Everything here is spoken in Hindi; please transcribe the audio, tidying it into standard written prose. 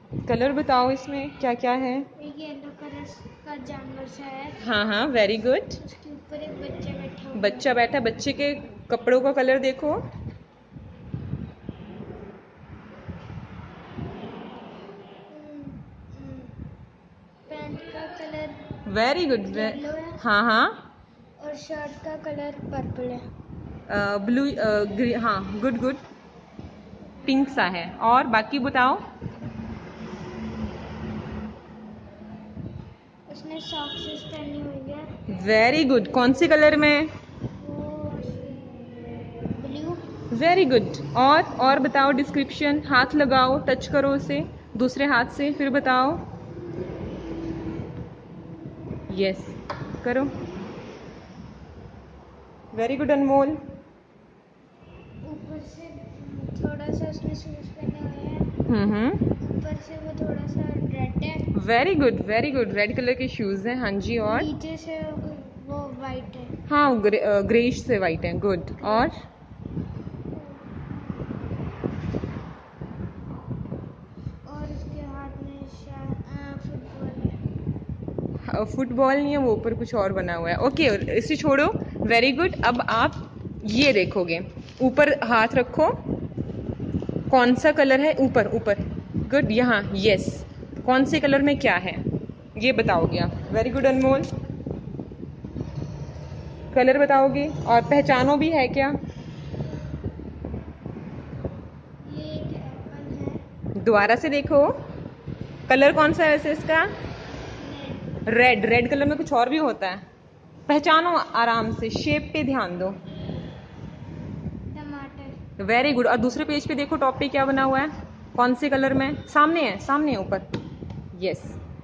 कलर बताओ इसमें क्या क्या है। एक येलो कलर का जानवर सा है, हाँ हाँ, वेरी गुड। उसके ऊपर एक बच्चा बैठा हुआ बच्चा है। बैठा, बच्चे के कपड़ों का कलर देखो। पैंट का कलर वेरी गुड। येलो है हाँ हाँ। और शर्ट का कलर पर्पल है। ब्लू, हाँ, गुड गुड। पिंक सा है। और बाकी बताओ। उसने सॉक्सेस पहनी हुई है, वेरी गुड। कौन से कलर में? वो ब्लू। Very good. और बताओ डिस्क्रिप्शन। हाथ लगाओ, टच करो उसे दूसरे हाथ से, फिर बताओ। यस, करो। Very good Anmol. ऊपर से थोड़ा सा उसने शूज पहने हुए हैं, हम्म। ऊपर से वो थोड़ा सा रेड है, very good very good. Red colour के शूज हैं, हाँ जी। और नीचे से वो वाइट है, हाँ, ग्रेइश से वाइट है। गुड। ग्रे। और और उसके हाथ में फुटबॉल है। फुटबॉल नहीं है, वो ऊपर कुछ और बना हुआ है। ओके, इसे छोड़ो। Very good. अब आप ये देखोगे, ऊपर हाथ रखो। कौन सा कलर है? ऊपर ऊपर। गुड, यहाँ। यस। कौन से कलर में क्या है ये बताओगे आप। वेरी गुड अनमोल। कलर बताओगे और पहचानो भी है क्या? ये एक एप्पल है, दोबारा से देखो। कलर कौन सा है वैसे इसका? रेड। रेड। रेड कलर में कुछ और भी होता है। पहचानो आराम से, शेप पे ध्यान दो। टमाटर। Very good. और दूसरे पेज पे देखो, टॉप पे क्या बना हुआ है? कौन से कलर में? सामने है, सामने है, ऊपर। यस।